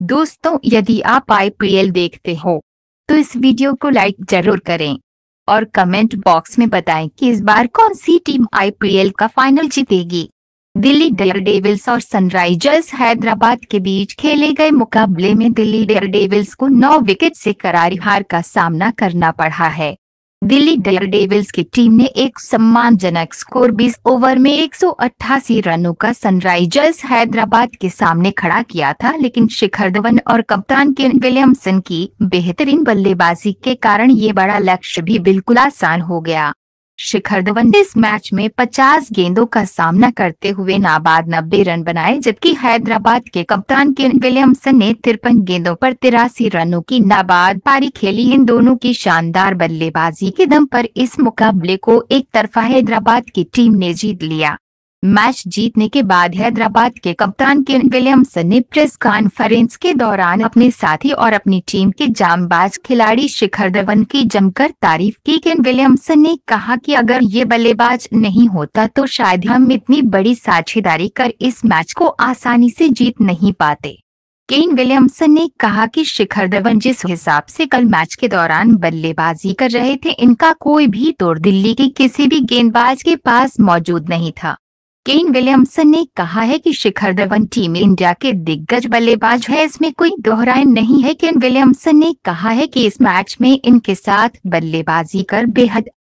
दोस्तों, यदि आप आईपीएल देखते हो तो इस वीडियो को लाइक जरूर करें और कमेंट बॉक्स में बताएं कि इस बार कौन सी टीम आईपीएल का फाइनल जीतेगी। दिल्ली डेयरडेविल्स और सनराइजर्स हैदराबाद के बीच खेले गए मुकाबले में दिल्ली डेयरडेविल्स को 9 विकेट से करारी हार का सामना करना पड़ा है। दिल्ली डेयरडेविल्स की टीम ने एक सम्मानजनक स्कोर 20 ओवर में 188 रनों का सनराइजर्स हैदराबाद के सामने खड़ा किया था, लेकिन शिखर धवन और कप्तान केन विलियमसन की बेहतरीन बल्लेबाजी के कारण ये बड़ा लक्ष्य भी बिल्कुल आसान हो गया। शिखर धवन ने इस मैच में 50 गेंदों का सामना करते हुए नाबाद 90 रन बनाए, जबकि हैदराबाद के कप्तान केन विलियमसन ने 53 गेंदों पर 83 रनों की नाबाद पारी खेली। इन दोनों की शानदार बल्लेबाजी के दम पर इस मुकाबले को एक तरफा हैदराबाद की टीम ने जीत लिया। मैच जीतने के बाद हैदराबाद के कप्तान केन विलियमसन ने प्रेस कॉन्फ्रेंस के दौरान अपने साथी और अपनी टीम के जांबाज खिलाड़ी शिखर धवन की जमकर तारीफ की। केन विलियमसन ने कहा कि अगर ये बल्लेबाज नहीं होता तो शायद हम इतनी बड़ी साझेदारी कर इस मैच को आसानी से जीत नहीं पाते। केन विलियमसन ने कहा कि शिखर धवन जिस हिसाब से कल मैच के दौरान बल्लेबाजी कर रहे थे, इनका कोई भी तोड़ दिल्ली के किसी भी गेंदबाज के पास मौजूद नहीं था। केन विलियमसन ने कहा है कि शिखर धवन टीम इंडिया के दिग्गज बल्लेबाज है, इसमें कोई दोहराई नहीं है। केन विलियमसन ने कहा है कि इस मैच में इनके साथ बल्लेबाजी कर बेहद